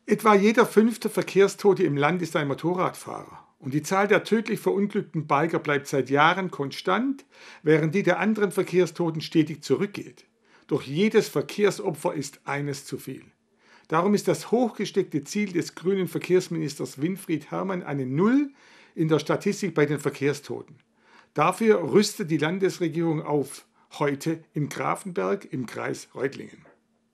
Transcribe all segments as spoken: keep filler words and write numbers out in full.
Etwa jeder fünfte Verkehrstote im Land ist ein Motorradfahrer. Und die Zahl der tödlich verunglückten Biker bleibt seit Jahren konstant, während die der anderen Verkehrstoten stetig zurückgeht. Doch jedes Verkehrsopfer ist eines zu viel. Darum ist das hochgesteckte Ziel des grünen Verkehrsministers Winfried Herrmann eine Null in der Statistik bei den Verkehrstoten. Dafür rüstet die Landesregierung auf, heute in Grafenberg im Kreis Reutlingen.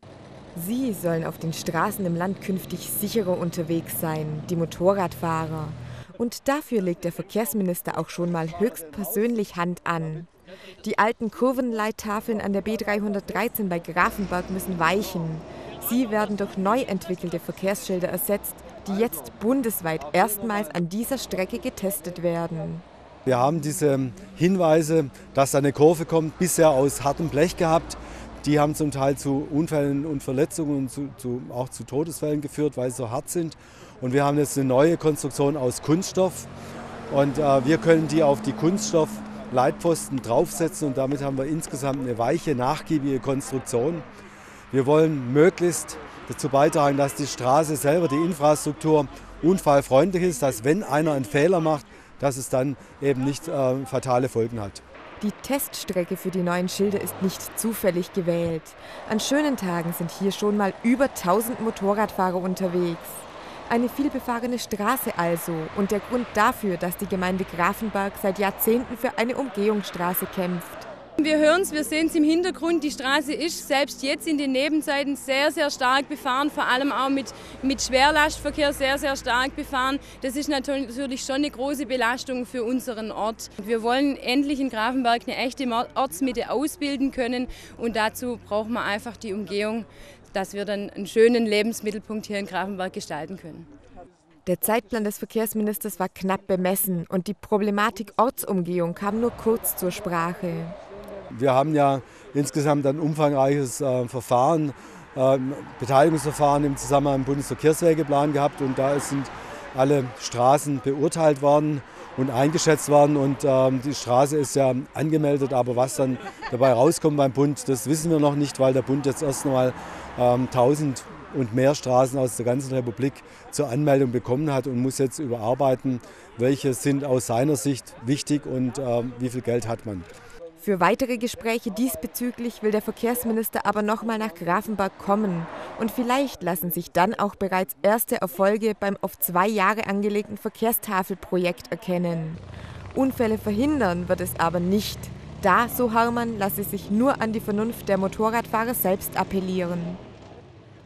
Sie sollen auf den Straßen im Land künftig sicherer unterwegs sein, die Motorradfahrer. Und dafür legt der Verkehrsminister auch schon mal höchstpersönlich Hand an. Die alten Kurvenleittafeln an der B dreihundertdreizehn bei Grafenberg müssen weichen. Sie werden durch neu entwickelte Verkehrsschilder ersetzt, die jetzt bundesweit erstmals an dieser Strecke getestet werden. Wir haben diese Hinweise, dass da eine Kurve kommt, bisher aus hartem Blech gehabt. Die haben zum Teil zu Unfällen und Verletzungen und zu, zu, auch zu Todesfällen geführt, weil sie so hart sind. Und wir haben jetzt eine neue Konstruktion aus Kunststoff. Und äh, wir können die auf die Kunststoffleitpfosten draufsetzen. Und damit haben wir insgesamt eine weiche, nachgiebige Konstruktion. Wir wollen möglichst dazu beitragen, dass die Straße selber, die Infrastruktur, unfallfreundlich ist, dass wenn einer einen Fehler macht, dass es dann eben nicht äh, fatale Folgen hat. Die Teststrecke für die neuen Schilder ist nicht zufällig gewählt. An schönen Tagen sind hier schon mal über tausend Motorradfahrer unterwegs. Eine vielbefahrene Straße also und der Grund dafür, dass die Gemeinde Grafenberg seit Jahrzehnten für eine Umgehungsstraße kämpft. Wir hören es, wir sehen es im Hintergrund, die Straße ist selbst jetzt in den Nebenzeiten sehr, sehr stark befahren, vor allem auch mit, mit Schwerlastverkehr sehr, sehr stark befahren. Das ist natürlich schon eine große Belastung für unseren Ort. Wir wollen endlich in Grafenberg eine echte Ortsmitte ausbilden können und dazu brauchen wir einfach die Umgehung, dass wir dann einen schönen Lebensmittelpunkt hier in Grafenberg gestalten können. Der Zeitplan des Verkehrsministers war knapp bemessen und die Problematik Ortsumgehung kam nur kurz zur Sprache. Wir haben ja insgesamt ein umfangreiches äh, Verfahren, äh, Beteiligungsverfahren im Zusammenhang mit dem Bundesverkehrswegeplan gehabt und da sind alle Straßen beurteilt worden und eingeschätzt worden und äh, die Straße ist ja angemeldet, aber was dann dabei rauskommt beim Bund, das wissen wir noch nicht, weil der Bund jetzt erst einmal äh, tausend und mehr Straßen aus der ganzen Republik zur Anmeldung bekommen hat und muss jetzt überarbeiten, welche sind aus seiner Sicht wichtig und äh, wie viel Geld hat man. Für weitere Gespräche diesbezüglich will der Verkehrsminister aber noch mal nach Grafenberg kommen. Und vielleicht lassen sich dann auch bereits erste Erfolge beim auf zwei Jahre angelegten Verkehrstafelprojekt erkennen. Unfälle verhindern wird es aber nicht. Da, so Herrmann, lasse sich nur an die Vernunft der Motorradfahrer selbst appellieren.